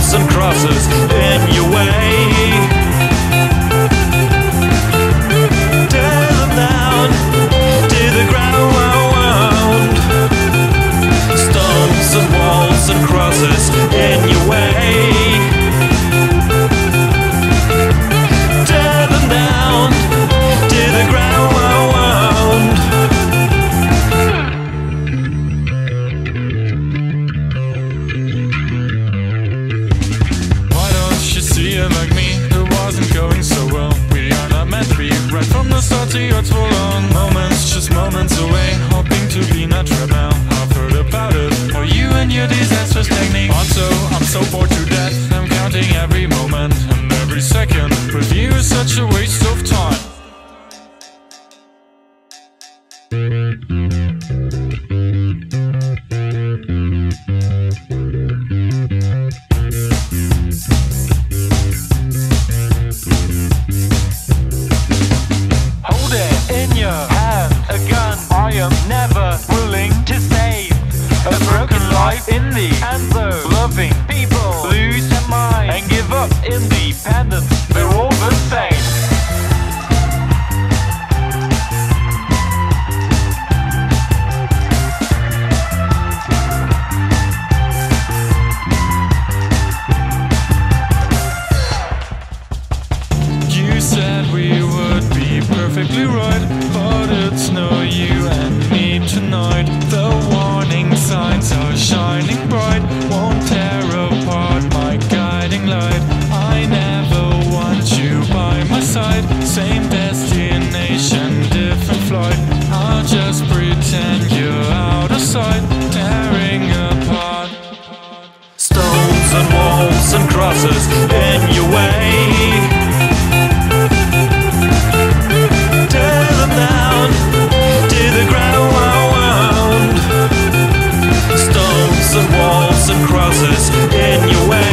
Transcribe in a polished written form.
walls and crosses in your way. Tear them down to the ground. Stones and walls and crosses in your way. Tear them down to the ground. Why don't you see it like me? It wasn't going so well. We are not meant to be. Right from the start to your full on moments, just moments away, hoping to be not trapped now. I've heard about it, or you and your disastrous technique. Also, I'm so bored to death. I'm counting every moment and every second. With you is such a waste of time. Hold it in your hand, a gun I am never willing to save. A broken life in the answer, loving people lose their mind and give up independence. They're all the same. You said we would be perfectly right, but it's no you and me tonight. The warning signs are shining bright, won't tear apart my guiding light. I never want you by my side, same destination, different flight. I'll just pretend you're out of sight, tearing apart. Stones and walls and crosses in your way. Tear them down to the ground. Stones and walls and crosses in your way.